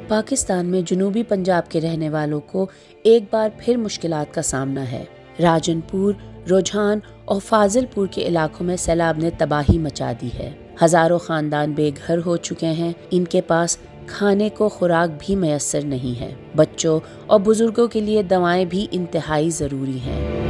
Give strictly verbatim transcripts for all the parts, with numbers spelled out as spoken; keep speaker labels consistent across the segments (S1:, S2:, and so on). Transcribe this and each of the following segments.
S1: पाकिस्तान में जनूबी पंजाब के रहने वालों को एक बार फिर मुश्किलात का सामना है। राजनपुर, रुझान और फाजिलपुर के इलाकों में सैलाब ने तबाही मचा दी है। हजारों खानदान बेघर हो चुके हैं। इनके पास खाने को खुराक भी मैसर नहीं है। बच्चों और बुजुर्गों के लिए दवाएं भी इंतहाई ज़रूरी हैं।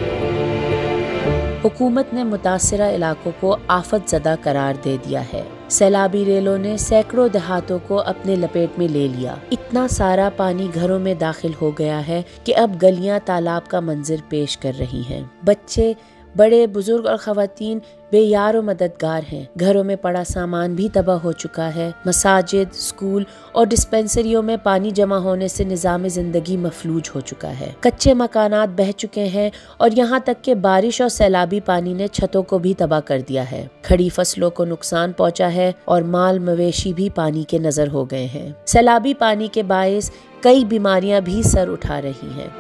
S1: हुकूमत ने मुतासरा इलाकों को आफत ज़दा करार दे दिया है। सैलाबी रेलों ने सैकड़ों देहातों को अपने लपेट में ले लिया। इतना सारा पानी घरों में दाखिल हो गया है कि अब गलियां तालाब का मंजर पेश कर रही हैं। बच्चे, बड़े, बुजुर्ग और खवातीन बेयार और मददगार हैं। घरों में पड़ा सामान भी तबाह हो चुका है। मसाजिद, स्कूल और डिस्पेंसरियों में पानी जमा होने से निज़ाम ज़िंदगी मफलूज हो चुका है। कच्चे मकानात बह चुके हैं और यहाँ तक कि बारिश और सैलाबी पानी ने छतों को भी तबाह कर दिया है। खड़ी फसलों को नुकसान पहुँचा है और माल मवेशी भी पानी के नजर हो गए हैं। सैलाबी पानी के बायस कई बीमारियां भी सर उठा रही हैं।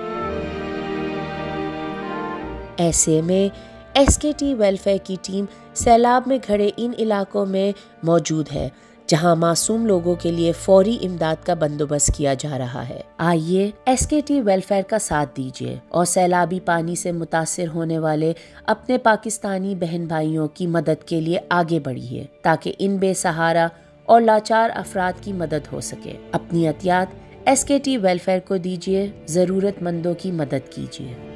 S1: ऐसे में एस के टी वेलफेयर की टीम सैलाब में घड़े इन इलाकों में मौजूद है जहां मासूम लोगों के लिए फौरी इमदाद का बंदोबस्त किया जा रहा है। आइए एस के टी वेलफेयर का साथ दीजिए और सैलाबी पानी से मुतासिर होने वाले अपने पाकिस्तानी बहन भाइयों की मदद के लिए आगे बढ़िए ताकि इन बेसहारा और लाचार अफराद की मदद हो सके। अपनी अतियात एस के टी वेलफेयर को दीजिए, जरूरतमंदों की मदद कीजिए।